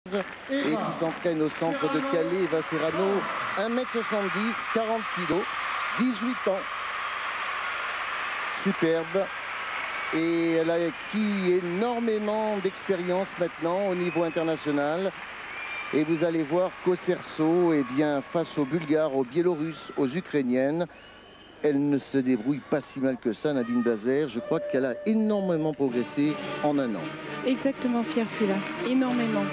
et qui s'entraîne au centre de Calais. Eva Serrano, 1m70, 40 kg, 18 ans. Superbe. Et elle a acquis énormément d'expérience maintenant au niveau international. Et vous allez voir qu'au cerceau, eh bien, face aux Bulgares, aux Biélorusses, aux Ukrainiennes, elle ne se débrouille pas si mal que ça, Nadine Dazer. Je crois qu'elle a énormément progressé en un an. Exactement, Pierre Fula, énormément.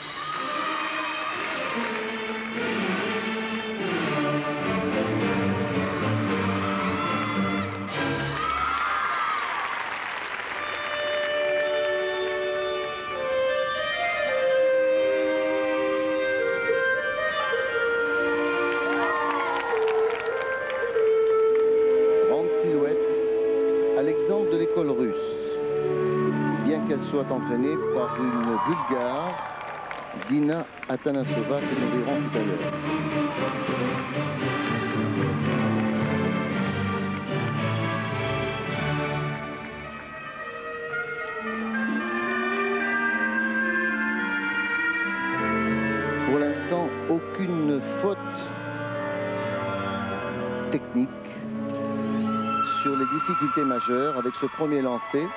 Grande silhouette, à l'exemple de l'école russe. Bien qu'elle soit entraînée par une Bulgare, Dina Atanasova, que nous verrons tout à l'heure. Pour l'instant, aucune faute technique sur les difficultés majeures avec ce premier lancer.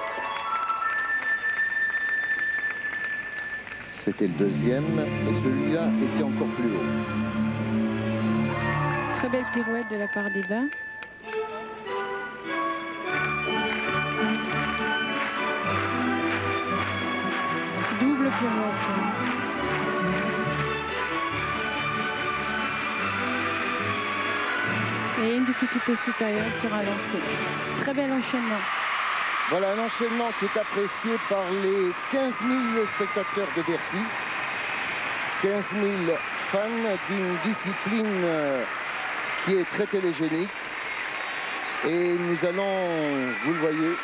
C'était le deuxième, mais celui-là était encore plus haut. Très belle pirouette de la part d'Eva. Double pirouette. Et une difficulté supérieure sur un lancer. Très bel enchaînement. Voilà un enchaînement qui est apprécié par les 15 000 spectateurs de Bercy. 15 000 fans d'une discipline qui est très télégénique. Et nous allons, vous le voyez,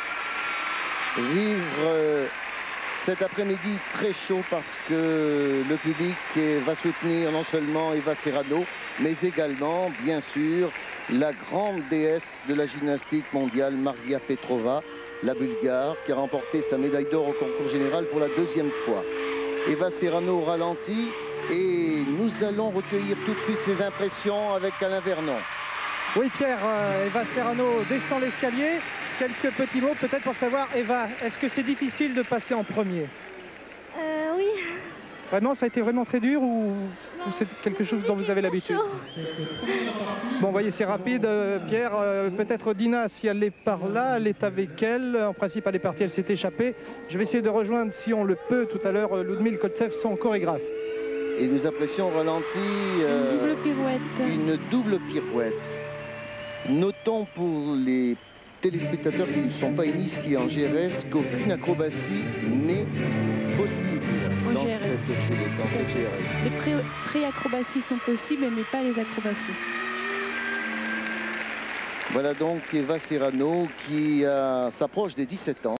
vivre cet après-midi très chaud parce que le public va soutenir non seulement Eva Serrano, mais également, bien sûr, la grande déesse de la gymnastique mondiale, Maria Petrova, la Bulgare, qui a remporté sa médaille d'or au concours général pour la deuxième fois. Eva Serrano au ralenti et nous allons recueillir tout de suite ses impressions avec Alain Vernon. Oui Pierre, Eva Serrano descend l'escalier. Quelques petits mots peut-être pour savoir, Eva, est-ce que c'est difficile de passer en premier? Oui. Vraiment, ça a été vraiment très dur ou c'est quelque chose dont vous avez l'habitude? Bon, vous voyez, c'est rapide. Pierre, peut-être Dina, si elle est par là, elle est avec elle. En principe, elle est partie, elle s'est échappée. Je vais essayer de rejoindre, si on le peut, tout à l'heure, Ludmil Kotsev, son chorégraphe. Et nous apprécions au ralenti Une double pirouette. Une double pirouette. Notons pour les téléspectateurs qui ne sont pas initiés en GRS qu'aucune acrobatie n'est possible dans cette GRS. Les pré-acrobaties sont possibles, mais pas les acrobaties. Voilà donc Eva Serrano qui s'approche des 17 ans.